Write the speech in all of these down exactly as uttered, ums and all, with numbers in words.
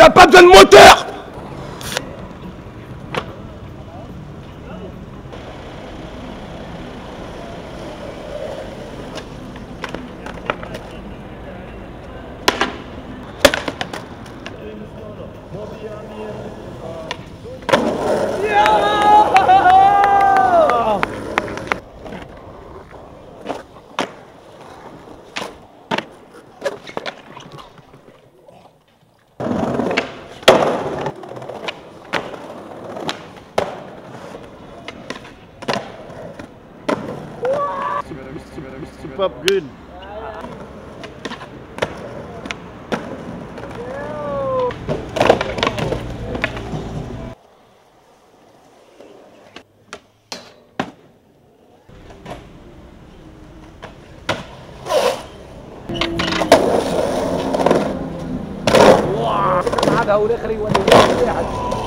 Tu as pas besoin de moteur. Super good. هذا هو الاخر يولي واحد.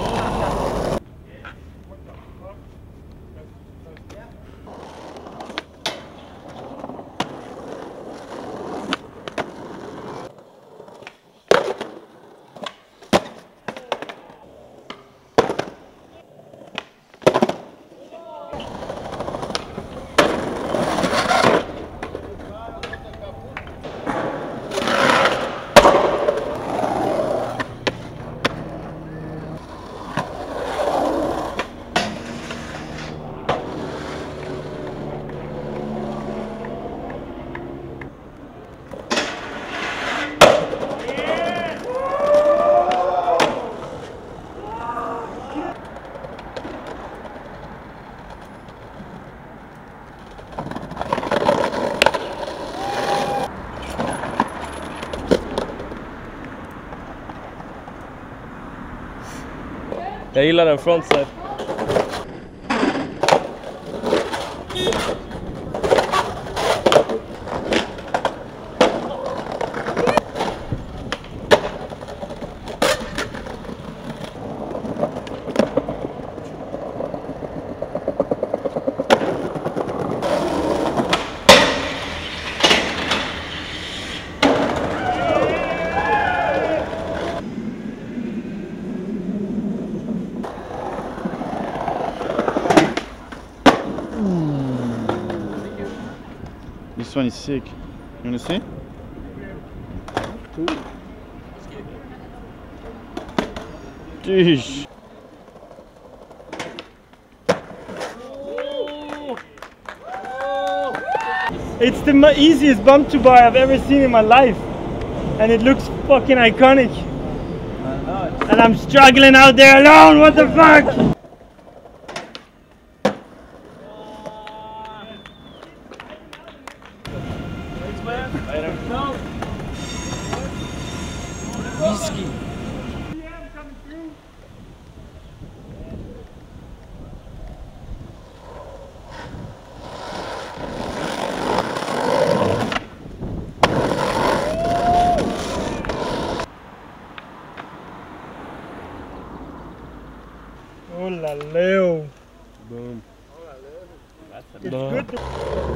Jag gillar den frontside. This one is sick. You wanna see? Jeez. It's the easiest bump to buy I've ever seen in my life, and it looks fucking iconic. And I'm struggling out there alone. What the fuck? Whiskey. Oh la Leo. Boom. It's good to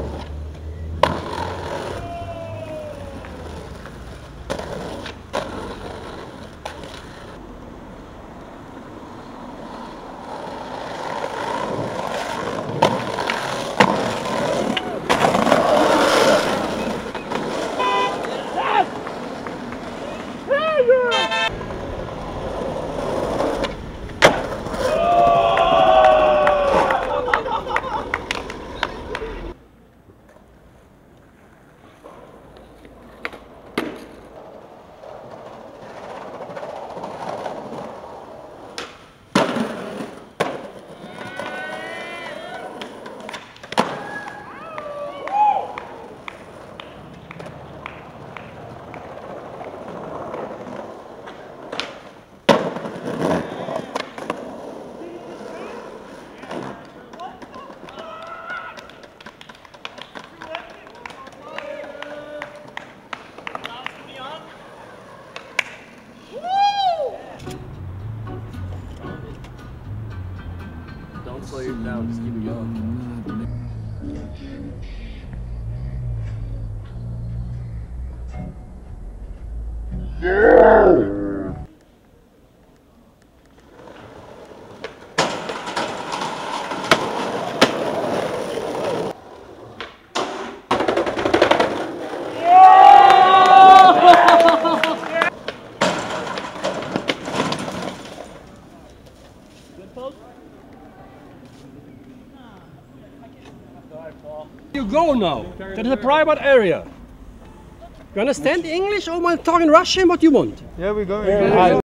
Don't slow you down, just keep it going. Yeah. You go now. That is a private area. You understand English or am I talking Russian? What do you want? Yeah, we're going.